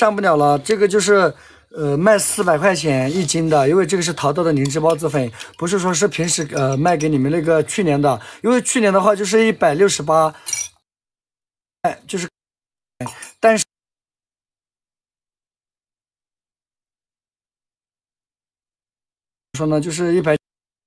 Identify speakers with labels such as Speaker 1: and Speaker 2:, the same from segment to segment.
Speaker 1: 上不了了，这个就是卖400块钱1斤的，因为这个是淘到的灵芝孢子粉，不是说是平时卖给你们那个去年的，因为去年的话就是168，就是，但是说呢就是100。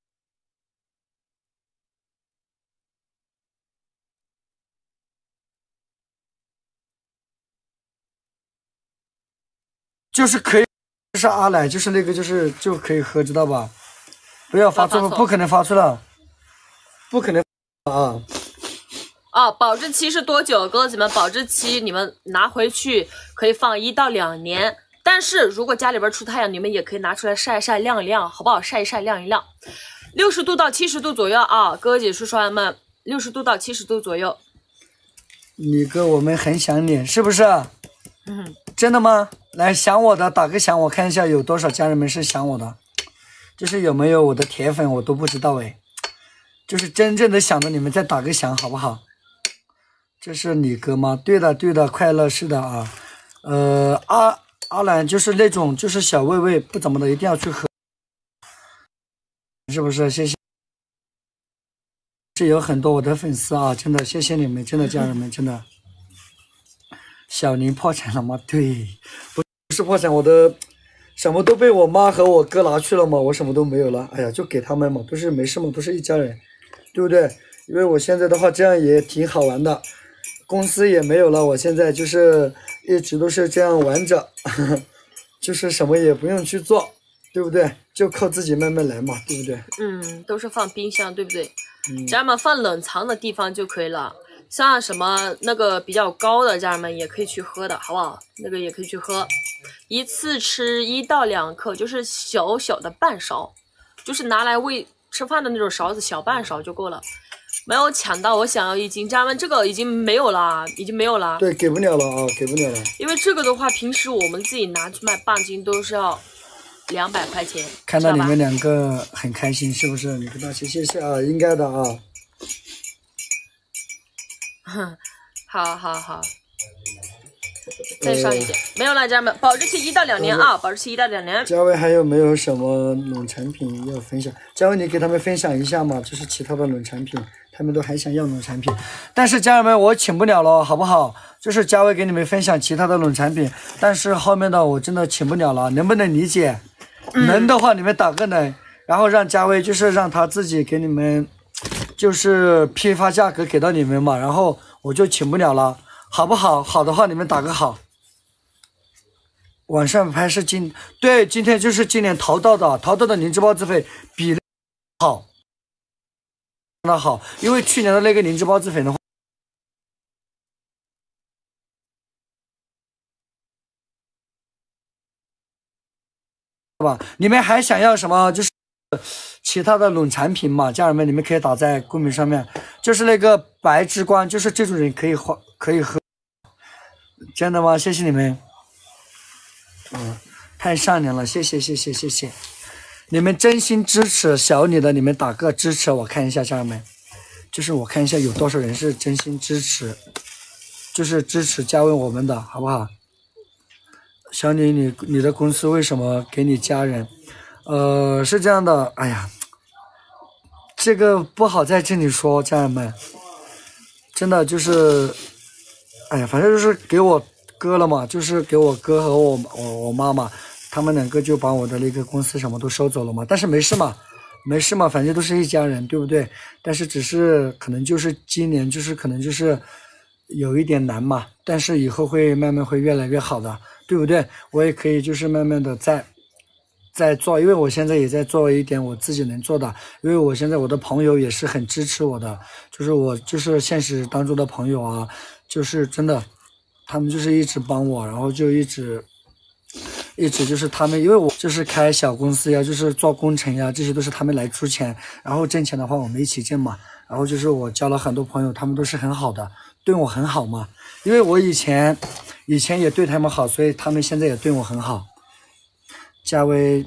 Speaker 1: 就是可以，是阿奶，就是那个，就可以喝，知道吧？不要发错，不可能发错了，不可能啊！
Speaker 2: 啊，保质期是多久？哥哥们，保质期你们拿回去可以放1到2年，但是如果家里边出太阳，你们也可以拿出来晒一晒、晾一晾，好不好？晒一晒、晾一晾，60度到70度左右啊，哥哥姐叔叔们，60度到70度左右。
Speaker 1: 你哥，我们很想你，是不是？真的吗？来想我的打个响，我看一下有多少家人们是想我的，就是有没有我的铁粉我都不知道哎，就是真正的想的你们再打个响好不好？这是你哥吗？对的对的，快乐是的啊。阿兰就是那种就是小胃胃不怎么的，一定要去喝，是不是？谢谢，是有很多我的粉丝啊，真的谢谢你们，真的家人们，真的。小宁破产了吗？对，不是破产，我的什么都被我妈和我哥拿去了嘛，我什么都没有了。哎呀，就给他们嘛，不是没事嘛，不是一家人，对不对？因为我现在的话，这样也挺好玩的，公司也没有了，我现在就是一直都是这样玩着，就是什么也不用去做，对不对？就靠自己慢慢来嘛，对不对？
Speaker 2: 都是放冰箱，对不对？家人们放冷藏的地方就可以了。像什么那个比较高的家人们也可以去喝的，好不好？那个也可以去喝，一次吃1到2克，就是小小的半勺，就是拿来喂吃饭的那种勺子，小半勺就够了。没有抢到我想要1斤，家人们这个已经没有了，已经没有了。
Speaker 1: 对，给不了了啊，给不了了。
Speaker 2: 因为这个的话，平时我们自己拿去卖半斤都是要200块钱。
Speaker 1: 看到你们2个很开心，是不是？你跟大家谢谢啊，应该的啊。
Speaker 2: 好，再上一点，没有了，家人们，保质期1到2年啊，保质期1到2年。
Speaker 1: 嘉威还有没有什么冷产品要分享？嘉威，你给他们分享一下嘛，就是其他的冷产品，他们都还想要冷产品，但是家人们我请不了了，好不好？就是嘉威给你们分享其他的冷产品，但是后面的我真的请不了了，能不能理解？能的话你们打个能，然后让嘉威就是让他自己给你们。就是批发价格给到你们嘛，然后我就请不了了，好不好？好的话你们打个好。晚上拍是对，今天就是今年淘到的灵芝孢子粉比好，那好，因为去年的那个灵芝孢子粉的话，是吧？你们还想要什么？就是。其他的冷产品嘛，家人们你们可以打在公屏上面，就是那个白之光，就是这种人可以喝，真的吗？谢谢你们，太善良了，谢谢，你们真心支持小李的，你们打个支持，我看一下家人们，就是我看一下有多少人是真心支持，就是支持嘉威我们的，好不好？小李，你的公司为什么给你家人？是这样的，哎呀，这个不好在这里说，家人们，真的就是，哎呀，反正就是给我哥了嘛，就是给我哥和我妈妈，他们2个就把我的那个公司什么都收走了嘛，但是没事嘛，反正都是一家人，对不对？但是只是可能就是今年就是可能就是有一点难嘛，但是以后会慢慢会越来越好的，对不对？我也可以就是慢慢的在做，因为我现在也在做一点我自己能做的，因为我现在我的朋友也是很支持我的，就是我就是现实当中的朋友啊，就是真的，他们就是一直帮我，然后就一直就是他们，因为我就是开小公司呀，就是做工程呀，这些都是他们来出钱，然后挣钱的话我们一起挣嘛，然后就是我交了很多朋友，他们都是很好的，对我很好嘛，因为我以前也对他们好，所以他们现在也对我很好。嘉威，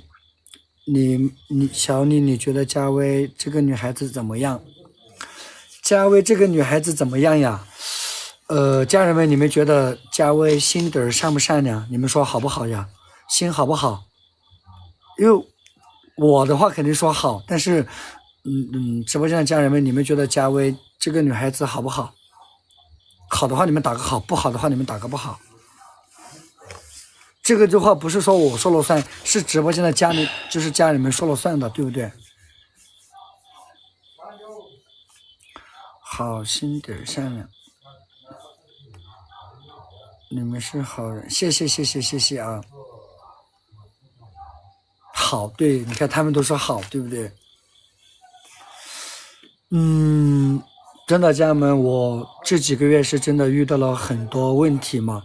Speaker 1: 小李，你觉得嘉威这个女孩子怎么样？嘉威这个女孩子怎么样呀？ 家人们，你们觉得佳薇心底儿善不善良？你们说好不好呀？心好不好？因为我的话肯定说好，但是，直播间的家人们，你们觉得佳薇这个女孩子好不好？好的话你们打个好，不好的话你们打个不好。这个的话不是说我说了算，是直播间的家里就是家里面说了算的，对不对？好心底儿善良，你们是好人，谢谢啊！好，对，你看他们都说好，对不对？真的，家人们，我这几个月是真的遇到了很多问题嘛，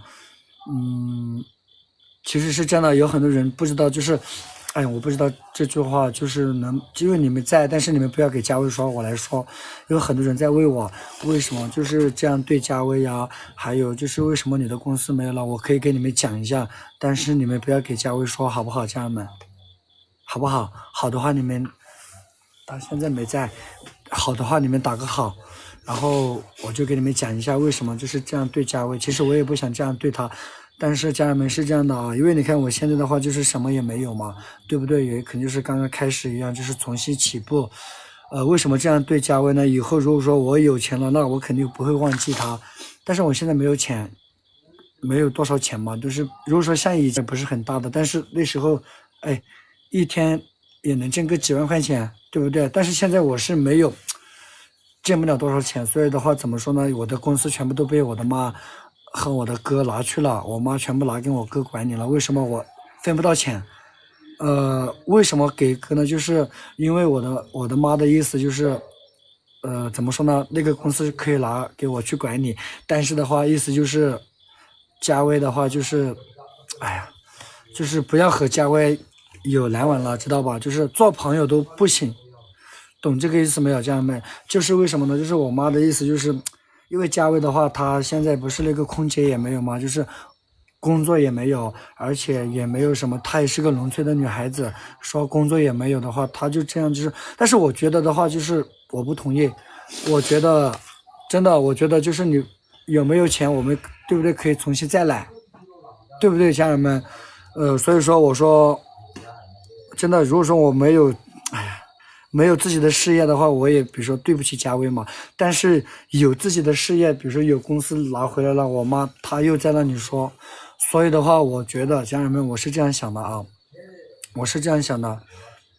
Speaker 1: 其实是真的，有很多人不知道，就是，哎，我不知道这句话就是因为你们在，但是你们不要给佳薇说，我来说，有很多人在问我为什么就是这样对佳薇呀，还有就是为什么你的公司没有了，我可以给你们讲一下，但是你们不要给佳薇说，好不好，家人们？好不好？好的话你们，他现在没在，好的话你们打个好。然后我就给你们讲一下为什么就是这样对佳薇，其实我也不想这样对她，但是家人们是这样的啊，因为你看我现在的话就是什么也没有嘛，对不对？也肯定就是刚刚开始一样，就是重新起步。为什么这样对佳薇呢？以后如果说我有钱了，那我肯定不会忘记她，但是我现在没有钱，没有多少钱嘛，就是如果说像以前不是很大的，但是那时候，哎，一天也能挣个几万块钱，对不对？但是现在我是没有。挣不了多少钱，所以的话怎么说呢？我的公司全部都被我的妈和我的哥拿去了，我妈全部拿给我哥管理了。为什么我分不到钱？为什么给哥呢？就是因为我的妈的意思就是，怎么说呢？那个公司可以拿给我去管理，但是的话意思就是，佳薇的话就是，哎呀，就是不要和佳薇有来往了，知道吧？就是做朋友都不行。懂这个意思没有，家人们？就是为什么呢？就是我妈的意思，就是因为佳薇的话，她现在不是那个空姐也没有嘛，就是工作也没有，而且也没有什么，她也是个农村的女孩子，说工作也没有的话，她就这样就是。但是我觉得的话，就是我不同意，我觉得真的，我觉得就是你有没有钱，我们对不对？可以重新再来，对不对，家人们？所以说我说真的，如果说我没有，哎呀。没有自己的事业的话，我也比如说对不起佳薇嘛。但是有自己的事业，比如说有公司拿回来了，我妈她又在那里说，所以的话，我觉得家人们，我是这样想的啊，我是这样想的，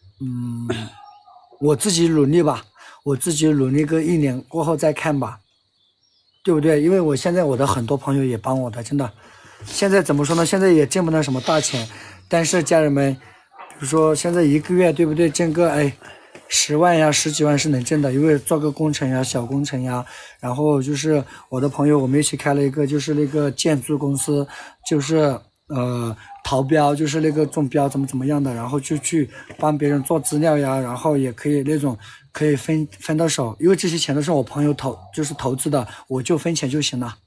Speaker 1: 我自己努力吧，我自己努力个1年过后再看吧，对不对？因为我现在我的很多朋友也帮我的，真的，现在怎么说呢？现在也挣不到什么大钱，但是家人们，比如说现在一个月对不对，挣个10万呀，10几万是能挣的，因为做个工程呀，小工程呀，然后就是我的朋友，我们一起开了一个，就是那个建筑公司，就是投标，就是那个中标怎么样的，然后就去帮别人做资料呀，然后也可以那种可以分到手，因为这些钱都是我朋友就是投资的，我就分钱就行了。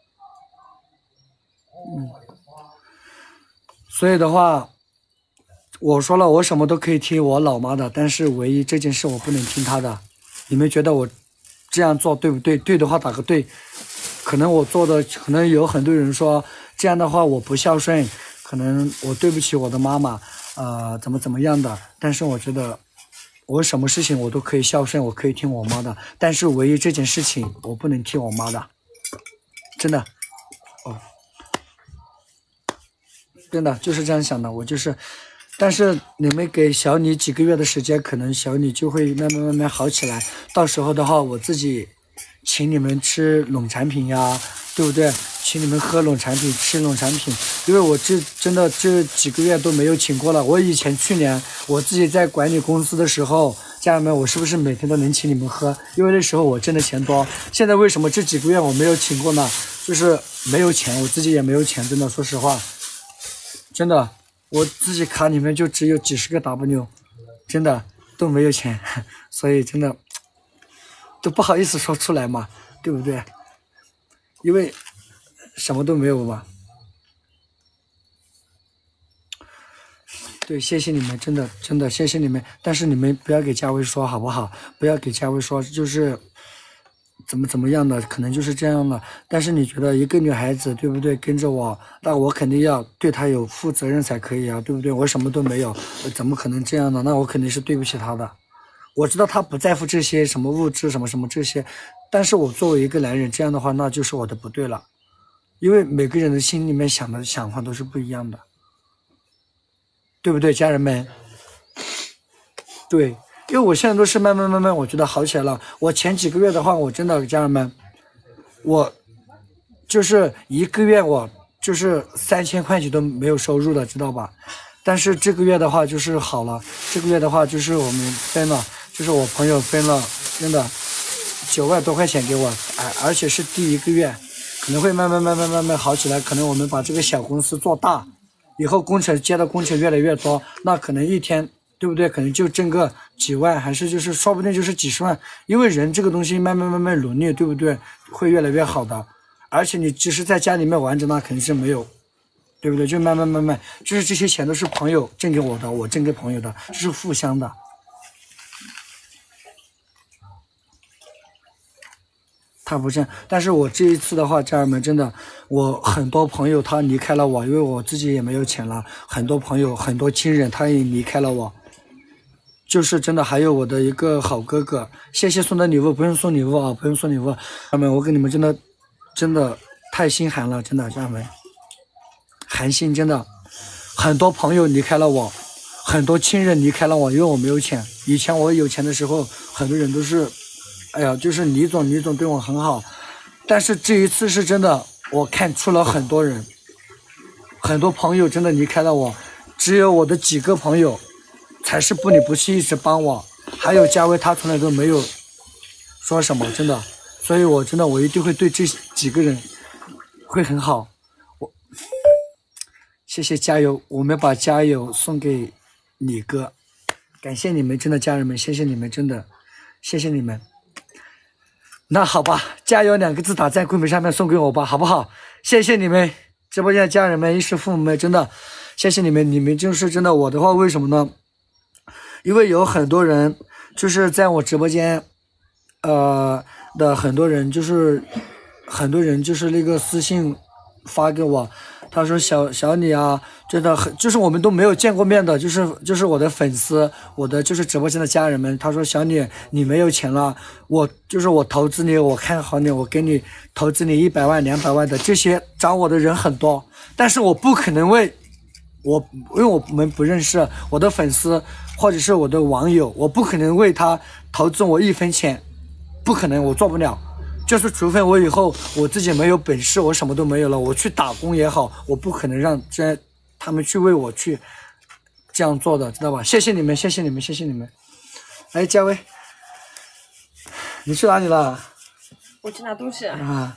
Speaker 1: 所以的话。我说了，我什么都可以听我老妈的，但是唯一这件事我不能听她的。你们觉得我这样做对不对？对的话打个对。可能我做的，可能有很多人说这样的话我不孝顺，可能我对不起我的妈妈，怎么样的。但是我觉得我什么事情我都可以孝顺，我可以听我妈的，但是唯一这件事情我不能听我妈的，真的。真的就是这样想的，我就是。但是你们给小李几个月的时间，可能小李就会慢慢好起来。到时候的话，我自己请你们吃农产品呀，对不对？请你们喝农产品，吃农产品。因为我真的这几个月都没有请过了。我以前去年我自己在管理公司的时候，家人们，我是不是每天都能请你们喝？因为那时候我挣的钱多。现在为什么这几个月我没有请过呢？就是没有钱，我自己也没有钱，真的，说实话，真的。我自己卡里面就只有几十个 W， 真的都没有钱，所以真的都不好意思说出来嘛，对不对？因为什么都没有嘛。对，谢谢你们，真的谢谢你们。但是你们不要给佳薇说好不好？不要给佳薇说，就是怎么样的，可能就是这样的。但是你觉得一个女孩子对不对跟着我，那我肯定要对她有负责任才可以啊，对不对？我什么都没有，怎么可能这样呢？那我肯定是对不起她的。我知道她不在乎这些什么物质什么什么这些，但是我作为一个男人这样的话，那就是我的不对了，因为每个人的心里面想的想法都是不一样的，对不对，家人们？对，因为我现在都是慢慢，我觉得好起来了。我前几个月的话，我真的家人们，我就是一个月我就是3000块钱都没有收入的，知道吧？但是这个月的话就是好了，这个月的话就是我们分了，就是我朋友分了，真的9万多块钱给我，而且是第一个月，可能会慢慢好起来。可能我们把这个小公司做大，以后工程接的工程越来越多，那可能一天。对不对？可能就挣个几万，还是就是说不定就是几十万，因为人这个东西慢慢努力，对不对？会越来越好的。而且你只是在家里面玩着，那肯定是没有，对不对？就慢慢，就是这些钱都是朋友挣给我的，我挣给朋友的，这是互相的。他不这样，但是我这一次的话，家人们真的，我很多朋友他离开了我，因为我自己也没有钱了，很多朋友很多亲人他也离开了我。就是真的，还有我的一个好哥哥，谢谢送的礼物，不用送礼物啊，不用送礼物。家人们，我跟你们真的太心寒了，真的家人们，寒心真的，很多朋友离开了我，很多亲人离开了我，因为我没有钱。以前我有钱的时候，很多人都是，哎呀，就是李总对我很好，但是这一次是真的，我看出了很多人，很多朋友真的离开了我，只有我的几个朋友。才是不离不弃，一直帮我。还有嘉威，他从来都没有说什么，真的。所以我真的，我一定会对这几个人会很好。谢谢加油，我们把加油送给李哥，感谢你们，真的家人们，谢谢你们，真的，谢谢你们。那好吧，加油2个字打在公屏上面送给我吧，好不好？谢谢你们，直播间的家人们、衣食父母们，真的，谢谢你们，你们就是真的。我的话，为什么呢？因为有很多人就是在我直播间，的很多人就是那个私信发给我，他说小李啊，真的很就是我们都没有见过面的，就是我的粉丝，我的就是直播间的家人们，他说小李你没有钱了，我投资你，我看好你，我给你投资你100万200万的，这些找我的人很多，但是我不可能因为我们不认识我的粉丝或者是我的网友，我不可能为他投资我1分钱，不可能，我做不了。就是除非我以后我自己没有本事，我什么都没有了，我去打工也好，我不可能让他们去为我去这样做的，知道吧？谢谢你们，谢谢你们，谢谢你们。哎，嘉威，你去哪里了？
Speaker 2: 我去拿东西
Speaker 1: 啊。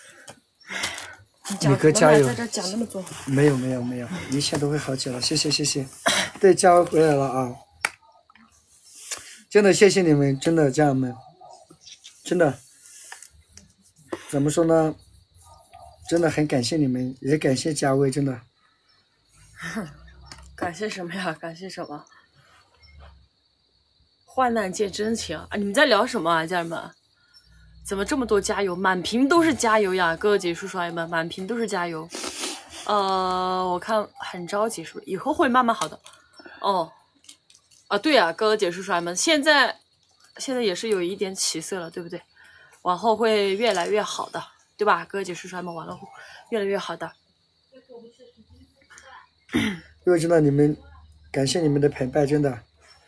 Speaker 2: 你
Speaker 1: 哥加油！
Speaker 2: 在这讲那么多，
Speaker 1: 没有，一切都会好起来。谢谢。对，嘉威回来了啊！真的谢谢你们，真的家人们，真的怎么说呢？真的很感谢你们，也感谢嘉威，真的。
Speaker 2: 感谢什么呀？感谢什么？患难见真情啊！你们在聊什么啊，家人们？怎么这么多加油？满屏都是加油呀！哥哥姐叔叔阿姨们，满屏都是加油。我看很着急，是不是？以后会慢慢好的。对呀，哥哥姐叔叔阿姨们，现在也是有一点起色了，对不对？往后会越来越好的，对吧？哥哥姐叔叔阿姨们，完了越来越好的。
Speaker 1: 因为真的你们，感谢你们的陪伴，真的。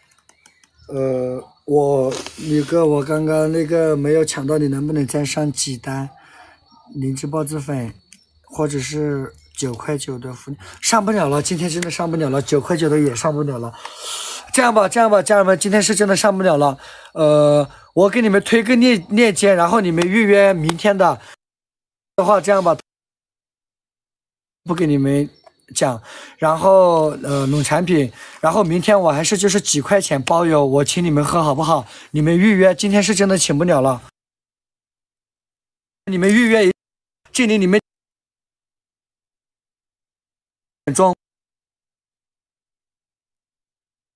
Speaker 1: 李哥，我刚刚那个没有抢到，你能不能再上几单灵芝孢子粉，或者是9块9的福利？上不了了，今天真的上不了了，9块9的也上不了了。这样吧，家人们，今天是真的上不了了。我给你们推个链接，然后你们预约明天的话，这样吧，不给你们讲，然后农产品，然后明天我还是就是几块钱包邮，我请你们喝好不好？你们预约，今天是真的请不了了，你们预约这里你们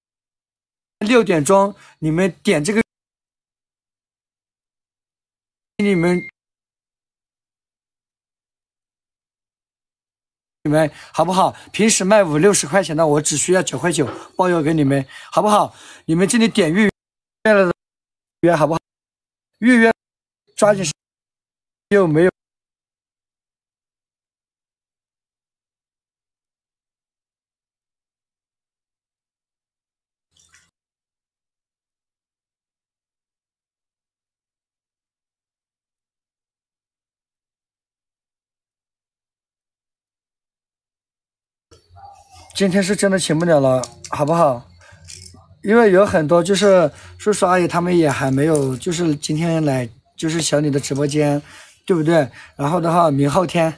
Speaker 1: 6点钟你们点这个你们好不好？平时卖5、60块钱的，我只需要9块9包邮给你们，好不好？你们今天点预约了的约好不好？预约抓紧时间，有没有？今天是真的请不了了，好不好？因为有很多就是叔叔阿姨他们也还没有，就是今天来就是小李的直播间，对不对？然后的话，明后天。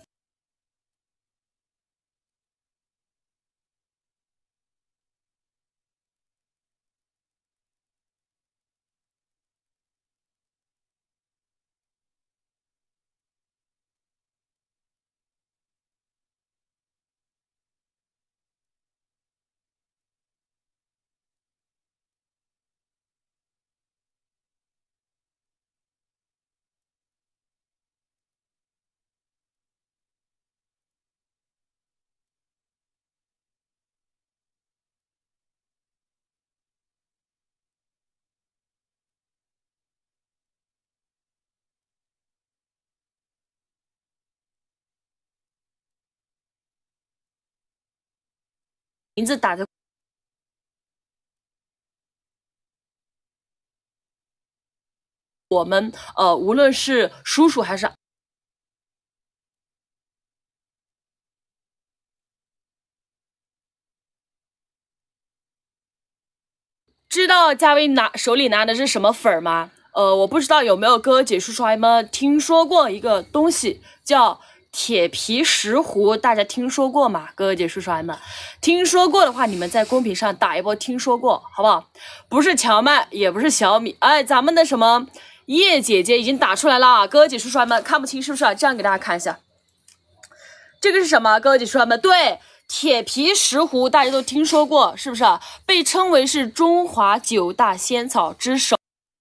Speaker 2: 名字打在我们无论是叔叔还是知道嘉威手里拿的是什么粉吗？我不知道有没有哥哥姐叔叔阿姨们听说过一个东西叫铁皮石斛，大家听说过吗？哥哥姐叔叔阿姨们听说过的话，你们在公屏上打一波听说过，好不好？不是荞麦，也不是小米，哎，咱们的什么叶姐姐已经打出来了，哥哥姐叔叔阿姨们看不清是不是？这样给大家看一下，这个是什么？哥哥姐叔叔阿姨们，对。铁皮石斛大家都听说过，是不是？被称为是中华9大仙草之首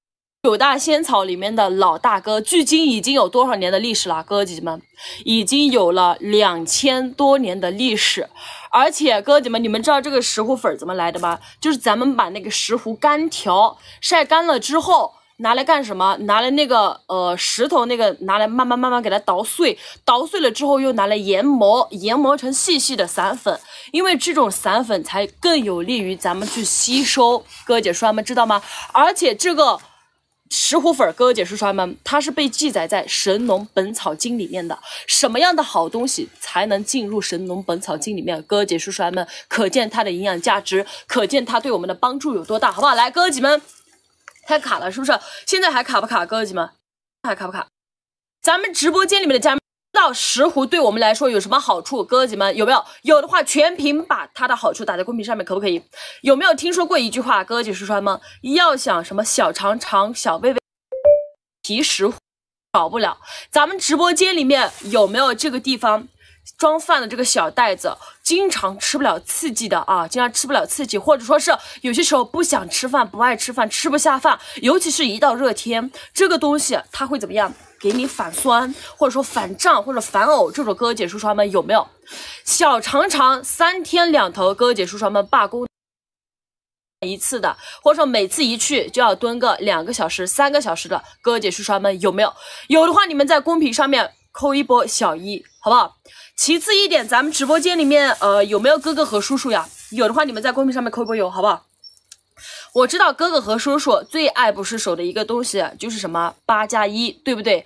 Speaker 2: ，9大仙草里面的老大哥，距今已经有多少年的历史了？哥哥姐姐们，已经有了2000多年的历史。而且哥哥姐们，你们知道这个石斛粉怎么来的吗？就是咱们把那个石斛干条晒干了之后，拿来干什么？拿来那个石头那个拿来慢慢给它捣碎，捣碎了之后又拿来研磨成细细的散粉，因为这种散粉才更有利于咱们去吸收。哥哥姐叔阿姨们知道吗？而且这个石斛粉，哥哥姐叔叔阿姨们，它是被记载在《神农本草经》里面的。什么样的好东西才能进入《神农本草经》里面？哥哥姐叔叔阿姨们，可见它的营养价值，可见它对我们的帮助有多大，好不好？来，哥哥姐们。太卡了，是不是？现在还卡不卡，哥哥姐们？还卡不卡？咱们直播间里面的家人知道石斛对我们来说有什么好处？哥哥姐们有没有？有的话全屏把它的好处打在公屏上面，可不可以？有没有听说过一句话？哥哥姐叔叔们，要想什么小肠肠、小胃胃提石斛少不了。咱们直播间里面有没有这个地方？装饭的这个小袋子，经常吃不了刺激的啊，经常吃不了刺激，或者说是有些时候不想吃饭、不爱吃饭、吃不下饭，尤其是一到热天，这个东西它会怎么样？给你反酸，或者说反胀，或者反呕，这种哥哥姐叔叔们有没有？小肠肠3天2头，哥哥姐叔叔们罢工一次的，或者说每次一去就要蹲个2个小时、3个小时的，哥哥姐叔叔们有没有？有的话，你们在公屏上面扣一波小1，好不好？其次一点，咱们直播间里面有没有哥哥和叔叔呀？有的话，你们在公屏上面扣一波有，好不好？我知道哥哥和叔叔最爱不释手的一个东西就是什么8+1，对不对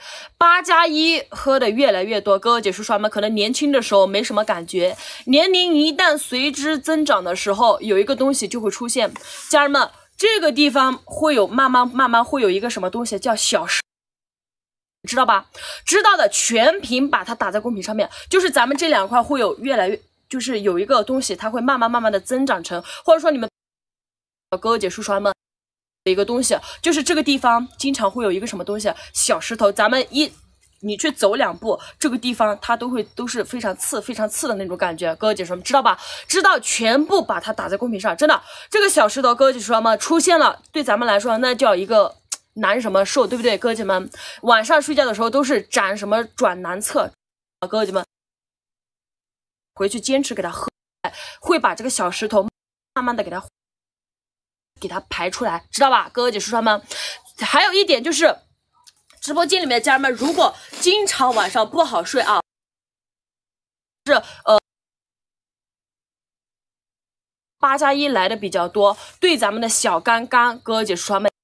Speaker 2: ？8+1喝的越来越多，哥哥姐叔叔们可能年轻的时候没什么感觉，年龄一旦随之增长的时候，有一个东西就会出现。家人们，这个地方会有慢慢会有一个什么东西叫小石。知道吧？知道的全屏把它打在公屏上面，就是咱们这2块会有越来越，就是有一个东西它会慢慢的增长成，或者说你们哥哥姐叔叔们的一个东西，就是这个地方经常会有一个什么东西小石头，咱们你去走2步，这个地方它都是非常刺的那种感觉，哥哥姐叔们知道吧？知道全部把它打在公屏上，真的这个小石头哥哥姐叔们出现了，对咱们来说那叫一个难什么受，对不对？哥姐们，晚上睡觉的时候都是转什么转南侧，哥姐们回去坚持给它喝，会把这个小石头慢慢的给它排出来，知道吧？哥哥姐叔叔们，还有一点就是，直播间里面的家人们，如果经常晚上不好睡啊，是8+1来的比较多，对咱们的小肝肝，哥哥姐叔叔们。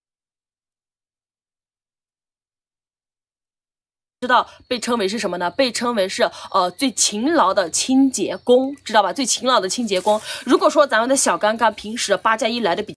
Speaker 2: 知道被称为是什么呢？被称为是最勤劳的清洁工，知道吧？最勤劳的清洁工。如果说咱们的小肝肝平时8+1来的比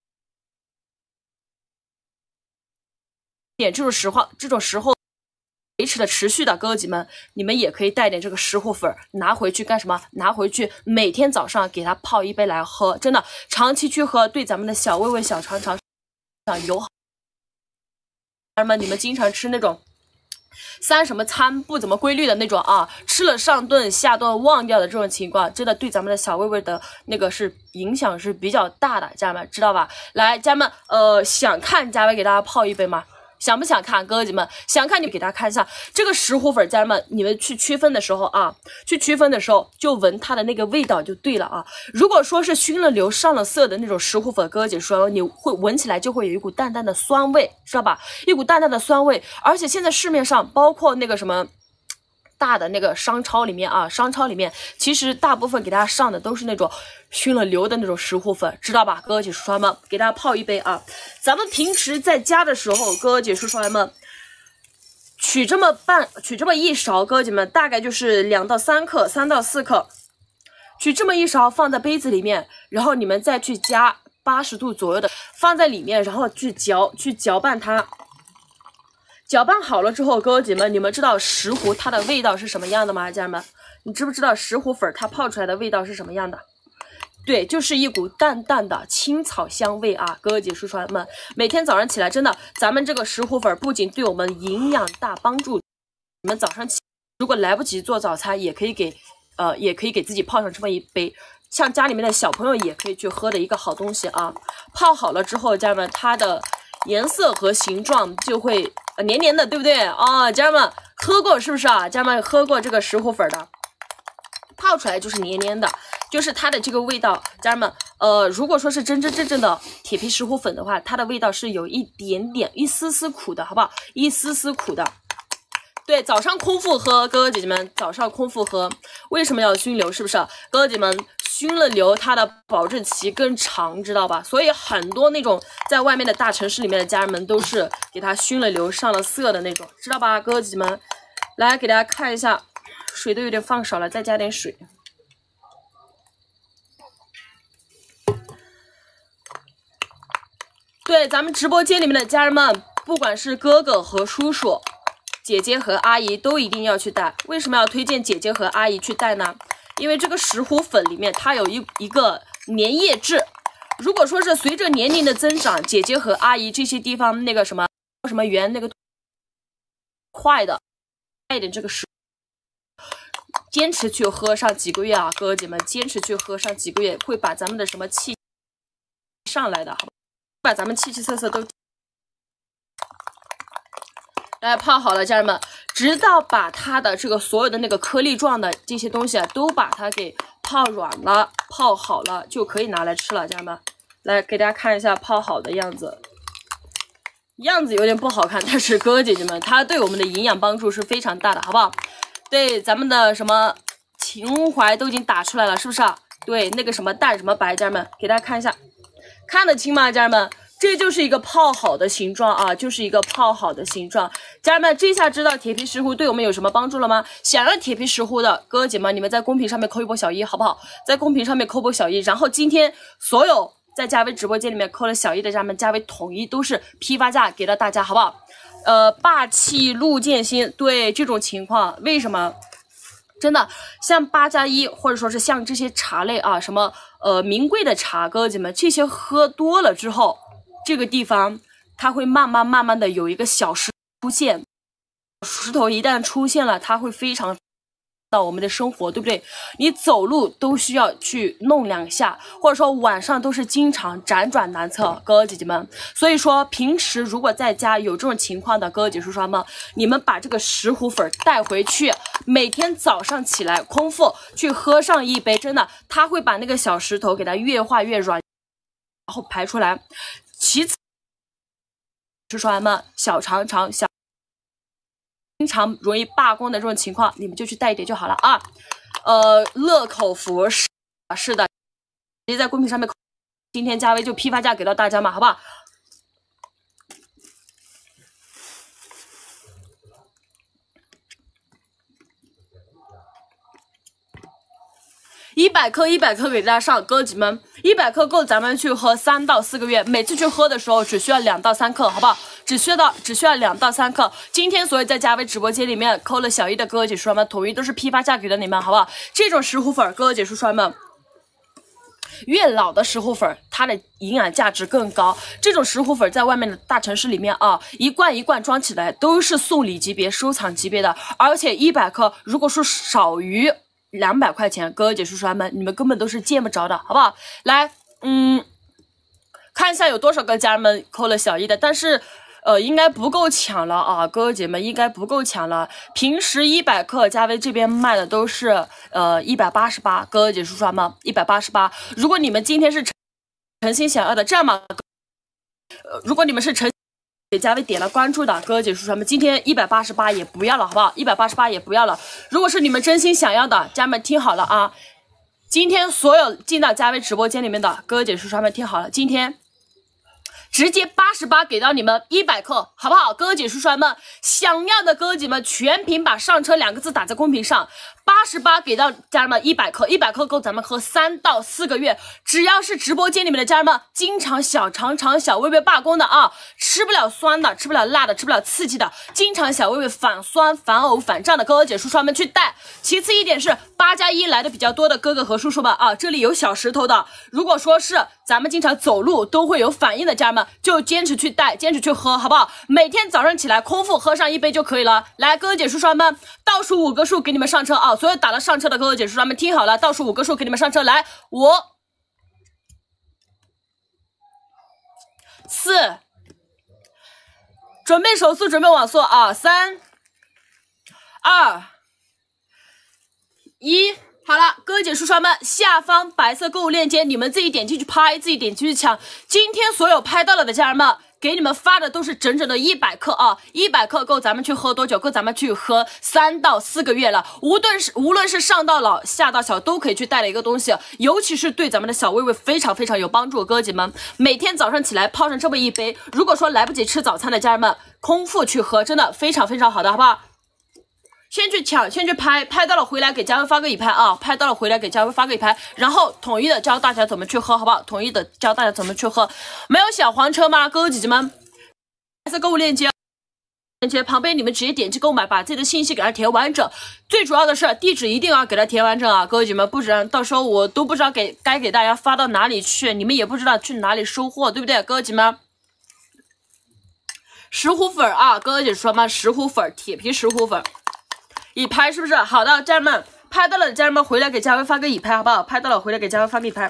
Speaker 2: 点这种时候维持的持续的，哥哥姐们，你们也可以带点这个石斛粉拿回去干什么？拿回去每天早上给它泡一杯来喝，真的长期去喝，对咱们的小胃胃、小肠肠友好。家人们，你们经常吃那种什么餐不怎么规律的那种啊，吃了上顿下顿忘掉的这种情况，真的对咱们的小胃胃的那个是影响是比较大的，家人们知道吧？来，家人们，想看嘉威给大家泡一杯吗？想不想看，哥哥姐们？想看你给大家看一下这个石斛粉，家人们，你们去区分的时候啊，就闻它的那个味道就对了啊。如果说是熏了流上了色的那种石斛粉，哥哥姐说你会闻起来就会有一股淡淡的酸味，知道吧？一股淡淡的酸味，而且现在市面上包括那个什么大的那个商超里面啊，其实大部分给大家上的都是那种熏了流的那种石斛粉，知道吧？哥哥姐叔叔们，给大家泡一杯啊。咱们平时在家的时候，哥哥姐叔叔们取这么一勺，哥哥姐们大概就是2到3克，3到4克，取这么一勺放在杯子里面，然后你们再去加80度左右的放在里面，然后去搅拌它。搅拌好了之后，哥哥姐们，你们知道石斛它的味道是什么样的吗？家人们，你知不知道石斛粉它泡出来的味道是什么样的？对，就是一股淡淡的青草香味啊！哥哥姐叔叔们，每天早上起来，真的，咱们这个石斛粉不仅对我们营养大帮助，你们早上起如果来不及做早餐，也可以给自己泡上这么一杯，像家里面的小朋友也可以去喝的一个好东西啊！泡好了之后，家人们，它的颜色和形状就会黏黏的，对不对啊？家人们喝过是不是啊？家人们喝过这个石斛粉的，泡出来就是黏黏的，就是它的这个味道。家人们，如果说是真正的铁皮石斛粉的话，它的味道是有一丝丝苦的，好不好？一丝丝苦的。对，早上空腹喝，哥哥姐姐们，早上空腹喝，为什么要熏流？是不是？哥哥姐们，熏了流，它的保质期更长，知道吧？所以很多那种在外面的大城市里面的家人们都是给它熏了流，上了色的那种，知道吧？哥哥姐姐们，来给大家看一下，水都有点放少了，再加点水。对，咱们直播间里面的家人们，不管是哥哥和叔叔，姐姐和阿姨都一定要去带。为什么要推荐姐姐和阿姨去带呢？因为这个石斛粉里面它有一个粘液质，如果说是随着年龄的增长，姐姐和阿姨这些地方那个什么圆那个快的带一点这个石，坚持去喝上几个月啊，哥哥姐们，坚持去喝上几个月，会把咱们的什么气上来的，好吧？把咱们气色都来泡好了，家人们，直到把它的这个所有的那个颗粒状的这些东西啊，都把它给泡软了、泡好了，就可以拿来吃了，家人们。来给大家看一下泡好的样子，样子有点不好看，但是哥哥姐姐们，它对我们的营养帮助是非常大的，好不好？对，咱们的什么情怀都已经打出来了，是不是啊？对，那个什么淡什么白，家人们，给大家看一下，看得清吗，家人们？这就是一个泡好的形状啊，就是一个泡好的形状。家人们，这下知道铁皮石斛对我们有什么帮助了吗？想要铁皮石斛的哥哥姐们，你们在公屏上面扣一波小一，好不好？在公屏上面扣波小一，然后今天所有在嘉威直播间里面扣了小一的家人们，嘉威统一都是批发价给到大家，好不好？霸气路见新，对这种情况，为什么？真的像8+1，或者说是像这些茶类啊，什么名贵的茶，哥哥姐们，这些喝多了之后，这个地方它会慢慢的有一个小石出现，石头一旦出现了，它会非常到我们的生活，对不对？你走路都需要去弄2下，或者说晚上都是经常辗转难测，哥哥姐姐们。所以说平时如果在家有这种情况的哥哥姐叔叔们，你们把这个石斛粉带回去，每天早上起来空腹去喝上一杯，真的，它会把那个小石头给它越化越软，然后排出来。其次，叔叔们小肠肠小。经常容易罢工的这种情况，你们就去带一点就好了啊。乐口福是的，直接在公屏上面，今天加微就批发价给到大家嘛，好不好？100克100克给大家上，哥姐们，100克够咱们去喝3到4个月，每次去喝的时候只需要2到3克，好不好？只需要2到3克。今天所有在加微直播间里面扣了小一的哥哥姐叔们，统一都是批发价给的你们，好不好？这种石斛粉，哥哥姐叔们，越老的石斛粉，它的营养价值更高。这种石斛粉在外面的大城市里面啊，一罐一罐装起来都是送礼级别、收藏级别的，而且100克如果说少于200块钱，哥哥姐叔们，你们根本都是见不着的，好不好？来，看一下有多少个家人们扣了小一的，但是应该不够抢了啊，哥哥姐们应该不够抢了。平时100克加微这边卖的都是188，哥哥姐叔叔们188。如果你们今天是诚心想要的，这样嘛，如果你们是给加微点了关注的哥哥姐叔叔们，今天188也不要了，好不好？188也不要了。如果是你们真心想要的，家人们听好了啊！今天所有进到加微直播间里面的哥哥姐叔叔们听好了，今天直接88给到你们100克，好不好？哥哥姐叔叔们，想要的哥哥姐们全屏把上车2个字打在公屏上，88给到家人们100克，100克够咱们喝3到4个月。只要是直播间里面的家人们，经常小肠肠、小胃胃罢工的啊，吃不了酸的，吃不了辣的，吃不了刺激的，经常小胃胃反酸、反呕、反胀的哥哥姐叔叔们去带。其次一点是8+1来的比较多的哥哥和叔叔们啊，这里有小石头的，如果说是咱们经常走路都会有反应的家人们，就坚持去带，坚持去喝，好不好？每天早上起来空腹喝上1杯就可以了。来，哥哥姐叔叔们，倒数5个数给你们上车啊！所有打了上车的哥哥姐叔叔们听好了，倒数5个数给你们上车，来，5、4，准备手速，准备网速啊！3、2、1。好了，哥姐叔叔们，下方白色购物链接，你们自己点进去拍，自己点进去抢。今天所有拍到了的家人们，给你们发的都是整整的100克啊！100克够咱们去喝多久？够咱们去喝3到4个月了。无论是上到老下到小都可以去带的一个东西，尤其是对咱们的小胃胃非常非常有帮助。哥姐们，每天早上起来泡上这么一杯，如果说来不及吃早餐的家人们，空腹去喝，真的非常非常好的，好不好？先去抢，先去拍，拍到了回来给佳薇发个已拍啊！拍到了回来给佳薇发个已拍，然后统一的教大家怎么去喝，好不好？统一的教大家怎么去喝。没有小黄车吗？哥哥姐姐们，白色购物链接旁边你们直接点击购买，把自己的信息给它填完整。最主要的是地址一定要给它填完整啊，哥哥姐们，不然到时候我都不知道该给大家发到哪里去，你们也不知道去哪里收货，对不对，哥哥姐们？石斛粉啊，哥哥姐说嘛，石斛粉，铁皮石斛粉。已拍是不是？好的，家人们，拍到了的家人们回来给佳薇发个已拍，好不好？拍到了回来给佳薇发个已拍。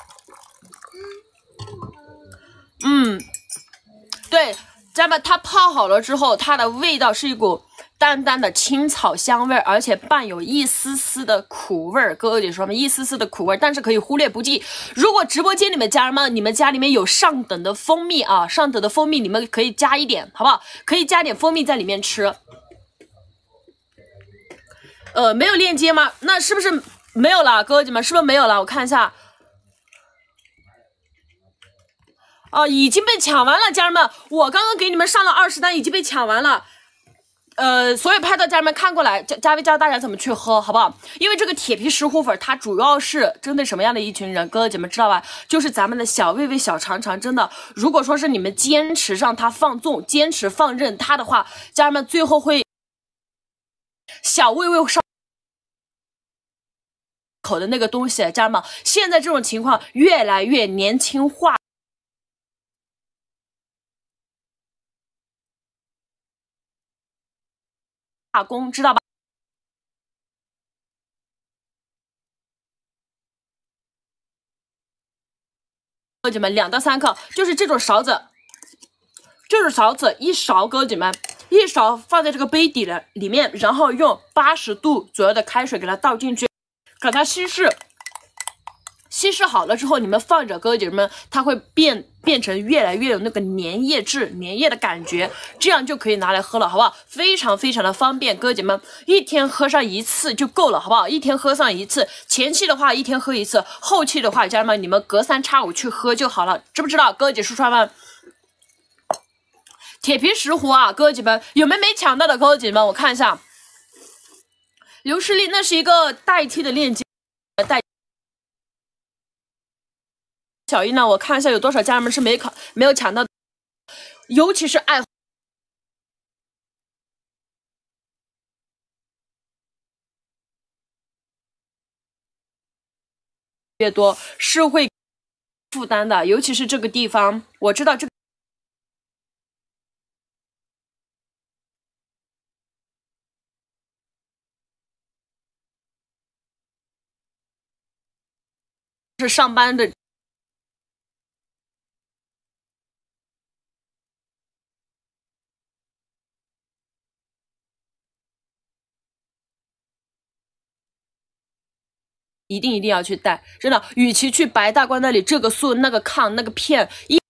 Speaker 2: 对，家人们，它泡好了之后，它的味道是一股淡淡的青草香味，而且伴有一丝丝的苦味儿。哥哥姐说嘛，一丝丝的苦味，但是可以忽略不计。如果直播间里面家人们，你们家里面有上等的蜂蜜啊，上等的蜂蜜，你们可以加一点，好不好？可以加点蜂蜜在里面吃。没有链接吗？那是不是没有了？哥哥姐们，是不是没有了？我看一下。已经被抢完了，家人们，我刚刚给你们上了20单，已经被抢完了。所有拍到家人们看过来，佳薇教大家怎么去喝，好不好？因为这个铁皮石斛粉，它主要是针对什么样的一群人？哥哥姐们知道吧？就是咱们的小胃胃、小肠肠，真的，如果说是你们坚持让它放纵，坚持放任它的话，家人们最后会小胃胃上口的那个东西，家人们，现在这种情况越来越年轻化，打工知道吧？ 哥姐们2到3克，就是这种勺子，一勺，哥姐们，一勺放在这个杯底的里面，然后用80度左右的开水给它倒进去，给它稀释。稀释好了之后，你们放着，哥姐们，它会变成越来越有那个粘液质、粘液的感觉，这样就可以拿来喝了，好不好？非常非常的方便，哥姐们，一天喝上1次就够了，好不好？一天喝上1次，前期的话1天喝1次，后期的话，家人们你们隔3差5去喝就好了，知不知道？哥姐叔叔们，铁皮石斛啊，哥姐们，有没抢到的哥姐们？我看一下，刘诗丽，那是一个代替的链接，小一呢，我看一下有多少家人们是没有抢到的，尤其是爱越多是会负担的，尤其是这个地方，我知道这个是上班的。一定要去带，真的，与其去白大褂那里这个素那个炕那个片